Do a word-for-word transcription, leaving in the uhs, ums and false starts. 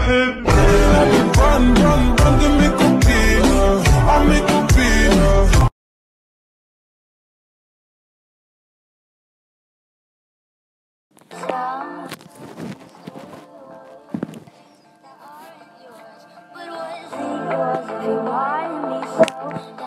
Run, run, run, give me copina. I make copina. But what if you want me so?